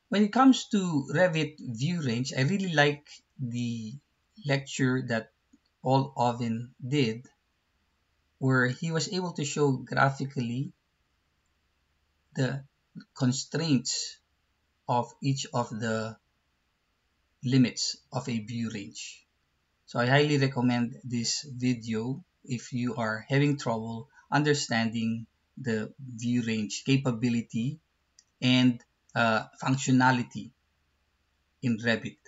When it comes to Revit view range, I really like the lecture that Paul Ovin did, where he was able to show graphically the constraints of each of the limits of a view range. So I highly recommend this video if you are having trouble understanding the view range capability and functionality in Revit.